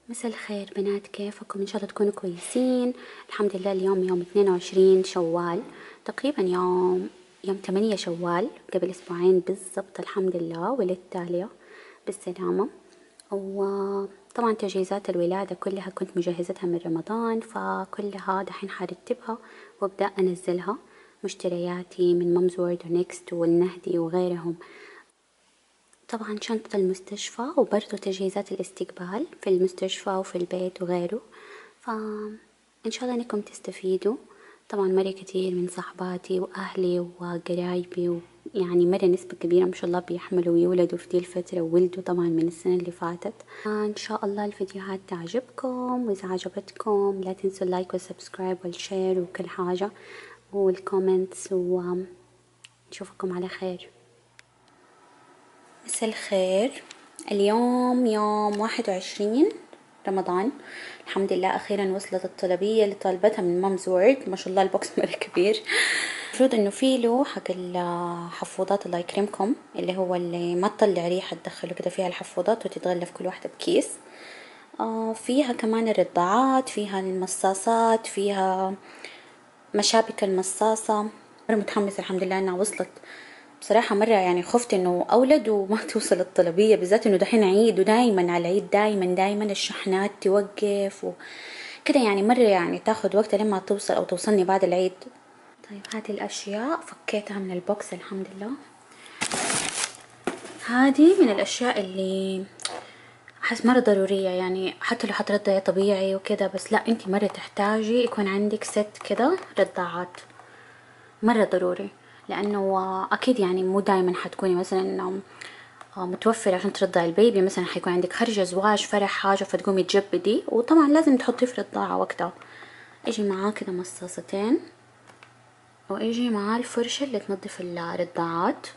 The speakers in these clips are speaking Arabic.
مساء الخير بنات، كيفكم؟ ان شاء الله تكونوا كويسين. الحمد لله اليوم يوم 22 شوال، تقريبا يوم 8 شوال، قبل اسبوعين بالضبط. الحمد لله ولدت تالية بالسلامة. وطبعا تجهيزات الولادة كلها كنت مجهزتها من رمضان، فكلها دحين حرتبها وابدأ انزلها. مشترياتي من مامز وورد ونكست والنهدي وغيرهم، طبعا شنطة المستشفى وبرضو تجهيزات الاستقبال في المستشفى وفي البيت وغيره. فإن شاء الله أنكم تستفيدوا. طبعا مرة كتير من صحباتي وأهلي وقرايبي يعني مرة نسبة كبيرة ما شاء الله بيحملوا ويولدوا في دي الفترة، وولدوا طبعا من السنة اللي فاتت. إن شاء الله الفيديوهات تعجبكم، وإذا عجبتكم لا تنسوا اللايك والسبسكرايب والشير وكل حاجة والكومنتس، ونشوفكم على خير. مساء الخير. اليوم يوم 21 رمضان. الحمد لله أخيرا وصلت الطلبية اللي طالبتها من مامز وورد. ما شاء الله البوكس مرة كبير. المفروض انه في له حق الحفوضات الله يكرمكم، اللي هو اللي ما تطلع ريحة، تدخله كده فيها الحفوضات وتتغلف كل واحدة بكيس. فيها كمان الرضاعات، فيها المصاصات، فيها مشابك المصاصة. مرة متحمسة الحمد لله انها وصلت. بصراحة مرة يعني خفت انه اولد وما توصل الطلبية، بالذات انه دحين عيد، ودايما على العيد دايما الشحنات توقف وكده، يعني مرة يعني تاخد وقت لما توصل او توصلني بعد العيد. طيب هذه الاشياء فكيتها من البوكس الحمد لله. هذه من الاشياء اللي احس مرة ضرورية، يعني حتى لو حترضعي طبيعي وكده، بس لا انتي مرة تحتاجي يكون عندك ست كده رضاعات، مرة ضروري. لأنه أكيد يعني مو دايما حتكوني مثلا متوفرة عشان ترضعي البيبي، مثلا حيكون عندك خرجة، زواج، فرح، حاجة، فتقومي تجبدي، وطبعا لازم تحطيه في رضاعة وقتها. يجي معاه كده مصاصتين، ويجي معاه الفرشة اللي تنظف الرضاعات.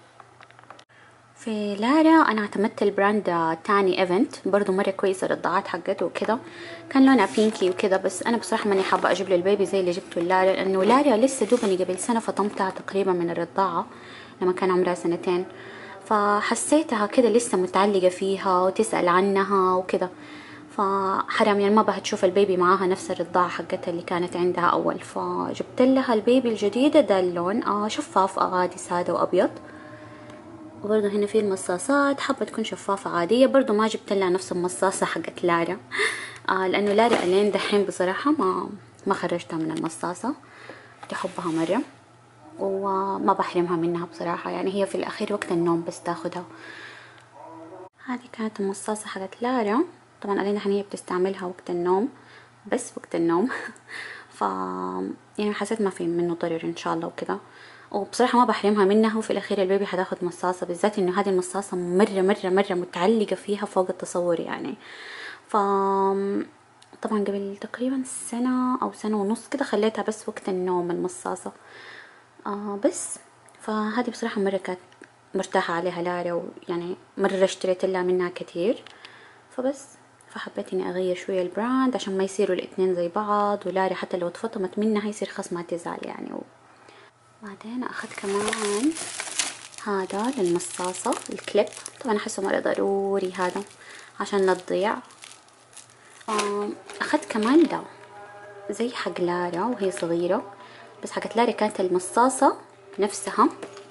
في لارا انا اعتمدت البراند تاني ايفنت، برضو مرة كويسة الرضاعات حقته وكده، كان لونها بينكي وكده، بس انا بصراحة ماني حابة اجيب للبيبي زي اللي جبته لارا، لانه لارا لسه دوبني قبل سنة فطمتها تقريبا من الرضاعة لما كان عمرها سنتين، فحسيتها كده لسه متعلقة فيها وتسأل عنها وكده، فحرام يعني ما بها تشوف البيبي معاها نفس الرضاعة حقتها اللي كانت عندها اول. فجبت لها البيبي الجديدة ده اللون شفاف عادي سادة وابيض. وبرضه هنا في المصاصات، حابة تكون شفافة عادية، برضه ما جبت لها نفس المصاصة حقت لارا لأنه لارا ألين دحين بصراحة ما خرجتها من المصاصة، تحبها مرة وما بحرمها منها بصراحة، يعني هي في الأخير وقت النوم بس تاخدها. هذه كانت المصاصة حقت لارا، طبعا ألين دحين هي بتستعملها وقت النوم، بس وقت النوم ف يعني حسيت ما في منه ضرر ان شاء الله وكده، وبصراحة ما بحرمها منها، وفي الأخير البيبي حتاخد مصاصة، بالذات إنه هذه المصاصة مرة متعلقة فيها فوق التصور يعني. ف طبعا قبل تقريبا سنة أو سنة ونص كده خليتها بس وقت النوم المصاصة بس. فهذه بصراحة مرة كانت مرتاحة عليها لارا، ويعني مرة اشتريت لها منها كتير، فبس فحبيت اني اغير شوية البراند عشان ما يصيروا الاتنين زي بعض، ولاري حتى لو اتفطمت منها يصير خص ما تزعل يعني. بعدين اخذت كمان هذا للمصاصة الكليب، طبعا احسه مرة ضروري هذا عشان لا تضيع. اخذت كمان ده زي حق لارا وهي صغيرة، بس حقت لارا كانت المصاصة نفسها،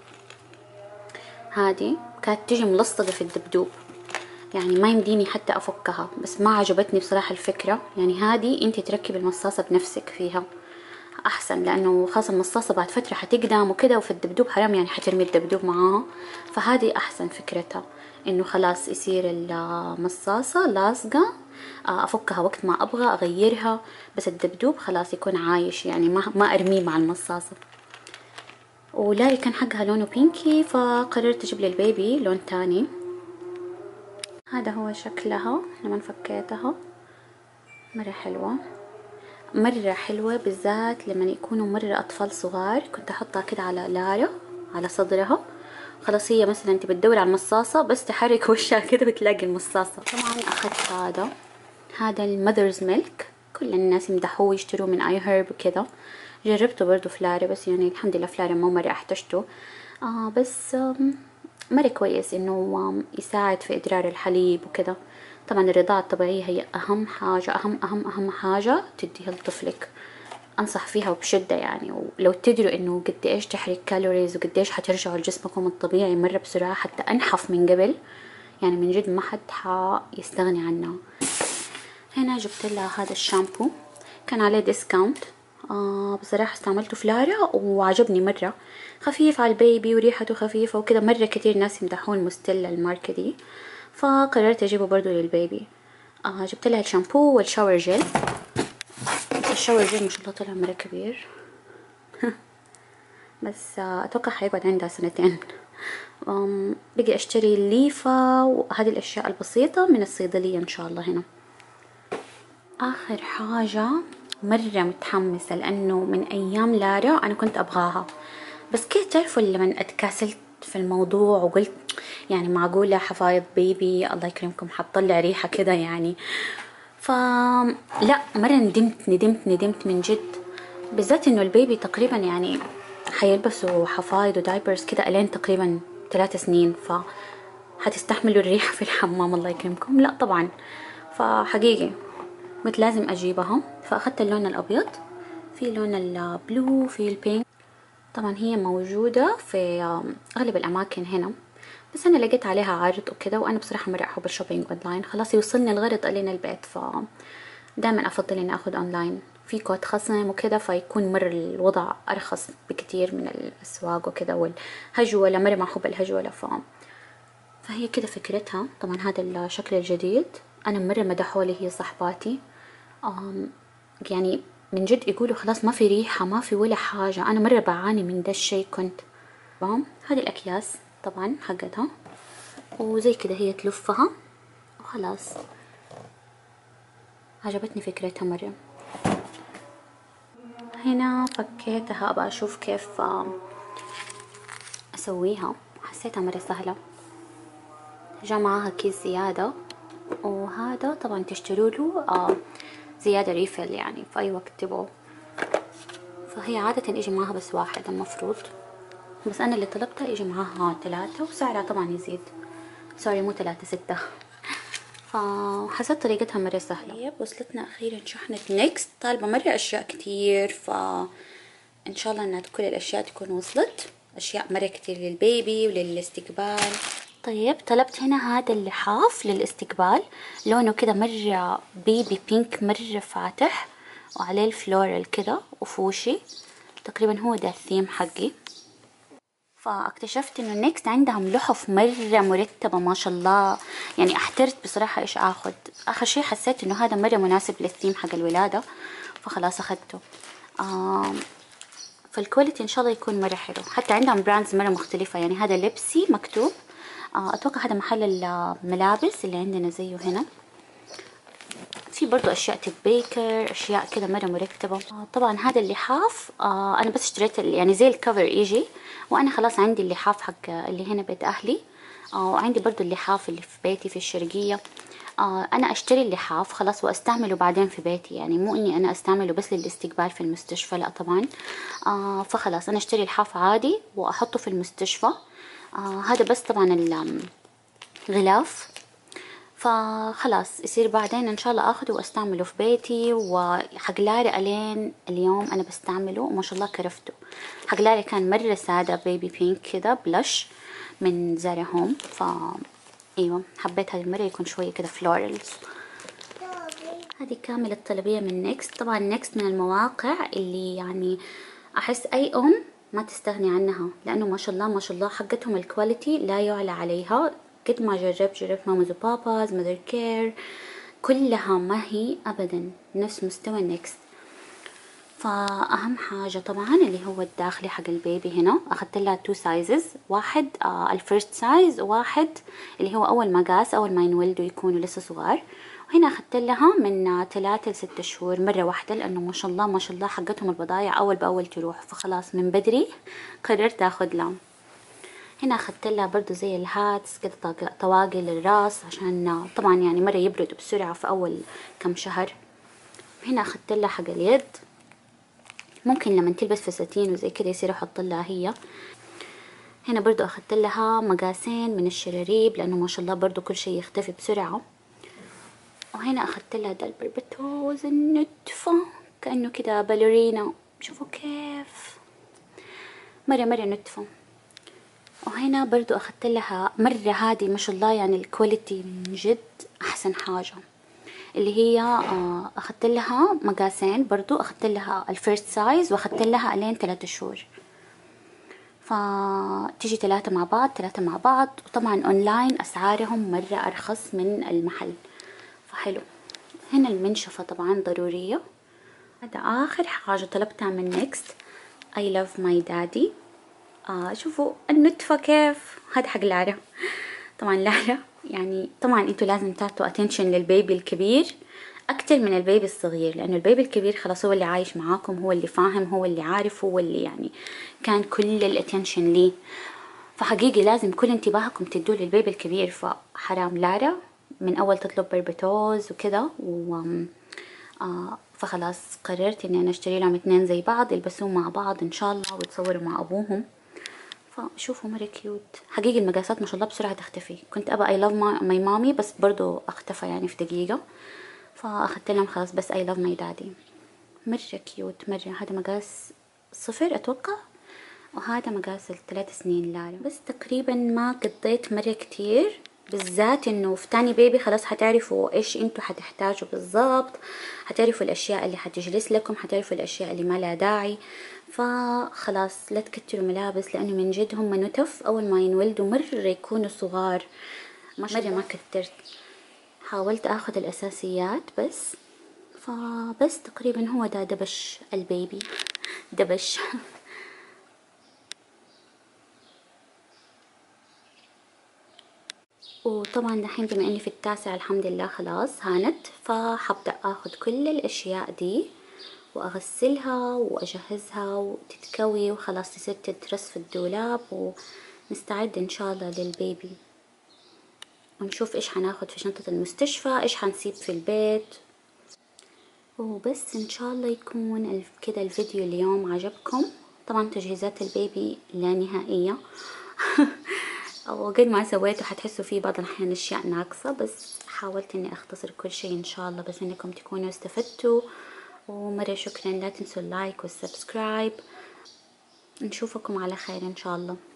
هذه كانت تجي ملصقة في الدبدوب، يعني ما يمديني حتى افكها، بس ما عجبتني بصراحة الفكرة، يعني هذه انتي تركبي المصاصة بنفسك فيها احسن، لانه خاصة المصاصة بعد فترة حتقدم وكده، وفي الدبدوب حرام يعني حترمي الدبدوب معاها، فهذه احسن فكرتها، انه خلاص يصير المصاصة لاصقة، افكها وقت ما ابغى اغيرها، بس الدبدوب خلاص يكون عايش، يعني ما ارميه مع المصاصة. ولاري كان حقها لونه بينكي، فقررت اجيب للبيبي لون تاني. هذا هو شكلها لما فكيتها، مرة حلوة مرة حلوة، بالذات لما يكونوا مرة أطفال صغار، كنت أحطها كده على لارا على صدرها، خلاص هي مثلا انت بتدور على المصاصة بس تحرك وشها كده بتلاقي المصاصة. طبعا أخذت هذا المذرز ميلك، كل الناس يمدحوه ويشتروه من اي هيرب وكده، جربته برضو في لارا، بس يعني الحمد لله في لارا ما مرة احتجته بس مرة كويس انه يساعد في ادرار الحليب وكده. طبعا الرضاعة الطبيعية هي أهم حاجة، أهم حاجة تديها لطفلك، أنصح فيها وبشدة يعني. ولو تدروا إنه قد إيش تحرق كالوريز وقد إيش حترجعوا لجسمكم الطبيعي مرة بسرعة، حتى أنحف من قبل يعني، من جد ما حد حيستغني عنها. هنا جبت لها هذا الشامبو كان عليه ديسكاونت، بصراحة استعملته في لارا وعجبني مرة، خفيف على البيبي وريحته خفيفة وكذا. مرة كتير ناس يمدحون مستيلا الماركة دي، فقررت اجيبه برضو للبيبي. جبت لها الشامبو والشاور جيل. الشاور جيل ما شاء الله طلع مرة كبير بس اتوقع حيقعد عندها سنتين. بقي اشتري الليفة وهذه الاشياء البسيطة من الصيدلية ان شاء الله. هنا اخر حاجة مرة متحمسة لانه من ايام لارا انا كنت ابغاها، بس كيف تعرفوا لما اتكاسلت في الموضوع وقلت يعني معقولة حفايض بيبي الله يكرمكم حتطلع ريحة كده يعني، لا مرة ندمت من جد، بالذات انه البيبي تقريبا يعني حيلبسوا حفايض ودايبرز كده الين تقريبا 3 سنين، حتستحملوا الريحة في الحمام الله يكرمكم؟ لا طبعا. فحقيقي قلت لازم اجيبها، فاخدت اللون الابيض، في لون البلو، في البينك. طبعا هي موجودة في اغلب الاماكن هنا، بس انا لقيت عليها عرض وكده، وانا بصراحة مرة احب الشوبينج اونلاين، خلاص يوصلني الغرض الين البيت، دائما افضل اني اخذ اونلاين في كود خصم وكده، فيكون مرة الوضع ارخص بكتير من الاسواق وكده، والهجولة مرة ما احب الهجولة. فهي كده فكرتها. طبعا هذا الشكل الجديد انا مرة مدحولي هي صحباتي، يعني من جد يقولوا خلاص ما في ريحة ما في ولا حاجة، انا مرة بعاني من ده الشيء كنت. هذه الاكياس طبعا حقتها، وزي كده هي تلفها وخلاص. عجبتني فكرتها مرة. هنا فكيتها ابغى اشوف كيف اسويها، حسيتها مرة سهلة. جاء معاها كيس زيادة، وهذا طبعا تشتروا له زيادة ريفل يعني في اي وقت تبغوا، فهي عادة يجي معاها بس واحد المفروض، بس انا اللي طلبتها يجي معاها 3، وسعرها طبعا يزيد، سوري مو 3 6. فحسيت طريقتها مرة سهلة. طيب وصلتنا أخيرا شحنة نيكست، طالبة مرة أشياء كتير، إن شاء الله إن كل الأشياء تكون وصلت، أشياء مرة كتير للبيبي وللاستقبال. طيب طلبت هنا هذا اللحاف للاستقبال، لونه كده مرة بيبي بينك مرة فاتح، وعليه الفلورال كده وفوشي، تقريبا هو ده الثيم حقي. فاكتشفت انه نيكست عندهم لحف مرة مرتبة ما شاء الله، يعني احترت بصراحة ايش اخذ. اخر شيء حسيت انه هذا مرة مناسب للثيم حق الولادة، فخلاص اخذته. فالكواليتي ان شاء الله يكون مرة حلو، حتى عندهم براندز مرة مختلفة، يعني هذا لبسي مكتوب، اتوقع هذا محل الملابس اللي عندنا زيه هنا. في برضو اشياء تتبيكر، اشياء كده مرة مرتبة. طبعا هذا اللحاف انا بس اشتريت يعني زي الكفر يجي، وانا خلاص عندي اللحاف حق اللي هنا بيت اهلي، وعندي برضو اللحاف اللي في بيتي في الشرقية. انا اشتري اللحاف خلاص واستعمله بعدين في بيتي، يعني مو اني انا استعمله بس للاستقبال في المستشفى، لا طبعا. فخلاص انا اشتري لحاف عادي واحطه في المستشفى. هذا بس طبعا الغلاف، فخلاص يصير بعدين ان شاء الله اخده واستعمله في بيتي. وحق لاري الين اليوم انا بستعمله وما شاء الله كرفته. حق لاري كان مرة سادة بيبي بينك كده بلش من زارا هوم، ايوه حبيت هذه المرة يكون شوية كده فلورالز. هذه كامل الطلبية من نيكست. طبعا نيكست من المواقع اللي يعني احس اي ام ما تستغني عنها، لانه ما شاء الله ما شاء الله حقتهم الكواليتي لا يعلى عليها. قد ما جربت ماموز وباباز، ماذر كير، كلها ما هي ابدا نفس مستوى نيكست. فاهم حاجة طبعا اللي هو الداخلي حق البيبي. هنا اخذت لها 2 سايزز، واحد الفيرست سايز، وواحد اللي هو اول مقاس اول ما ينولدوا يكونوا لسه صغار. وهنا اخذت لها من 3 ل6 شهور مرة واحدة، لانه ما شاء الله ما شاء الله حقتهم البضايع اول باول تروح، فخلاص من بدري قررت اخذ لها. هنا اخذت لها برضو زي الهاتس كده طواقي للراس، عشان طبعا يعني مرة يبردوا بسرعة في اول كم شهر. هنا اخذت لها حق اليد، ممكن لما تلبس فساتين وزي كده يصير احط لها هي. هنا برضو اخذت لها مقاسين من الشراريب، لانه ما شاء الله برضو كل شيء يختفي بسرعة. وهنا اخدت لها ده البربتوز النتفة كأنه كده باليرينا، شوفوا كيف مرة نتفة. وهنا برضو اخدت لها مرة هذه ما شاء الله يعني الكواليتي من جد احسن حاجة، اللي هي اخدت لها مقاسين برضو، اخدت لها الفيرست سايز واخدت لها الين 3 شهور، فتيجي 3 مع بعض 3 مع بعض. وطبعا اونلاين اسعارهم مرة ارخص من المحل، فحلو. هنا المنشفة طبعا ضرورية. هذا اخر حاجة طلبتها من نيكست، I love my daddy. شوفوا النتفة كيف، هذا حق لارا. طبعا لارا يعني طبعا انتوا لازم تعطوا attention للبيبي الكبير اكتر من البيبي الصغير، لانه البيبي الكبير خلاص هو اللي عايش معاكم، هو اللي فاهم، هو اللي عارف، هو اللي يعني كان كل الاتنشن ليه، فحقيقي لازم كل انتباهكم تدوا للبيبي الكبير. فحرام لارا من اول تطلب بربتوز وكده فخلاص قررت اني انا اشتري لهم 2 زي بعض يلبسوهم مع بعض ان شاء الله ويتصوروا مع ابوهم. فشوفوا مرة كيوت حقيقي. المقاسات ما شاء الله بسرعة تختفي، كنت ابى اي لاف ماي مامي بس برضو اختفى يعني في دقيقة، فاخدت لهم خلاص بس اي لاف ماي دادي. مرة كيوت مرة. هذا مقاس 0 اتوقع، وهذا مقاس ال3 سنين لارا. بس تقريبا ما قضيت مرة كتير، بالذات انه في تاني بيبي خلاص حتعرفوا ايش انتوا حتحتاجوا بالضبط، حتعرفوا الاشياء اللي حتجلس لكم، حتعرفوا الاشياء اللي ما لها داعي. فخلاص لا تكتروا ملابس، لانه من جد هم نتف اول ما ينولدوا مرة يكونوا صغار. مرة ما كترت، حاولت اخذ الاساسيات بس. فبس تقريبا هو ده دبش البيبي دبش. وطبعا دحين بما اني في التاسع الحمد لله خلاص هانت، فحبدأ اخذ كل الاشياء دي واغسلها واجهزها وتتكوي وخلاص تصير تترص في الدولاب، ونستعد ان شاء الله للبيبي، ونشوف ايش حناخد في شنطة المستشفى، ايش حنسيب في البيت. وبس ان شاء الله يكون كده الفيديو اليوم عجبكم. طبعا تجهيزات البيبي لا نهائية. وقد ما سويته حتحسوا فيه بعض الأحيان أشياء ناقصة، بس حاولت إني أختصر كل شيء إن شاء الله، بس إنكم تكونوا استفدتوا. ومرة شكرا، لا تنسوا اللايك والسبسكرايب. نشوفكم على خير إن شاء الله.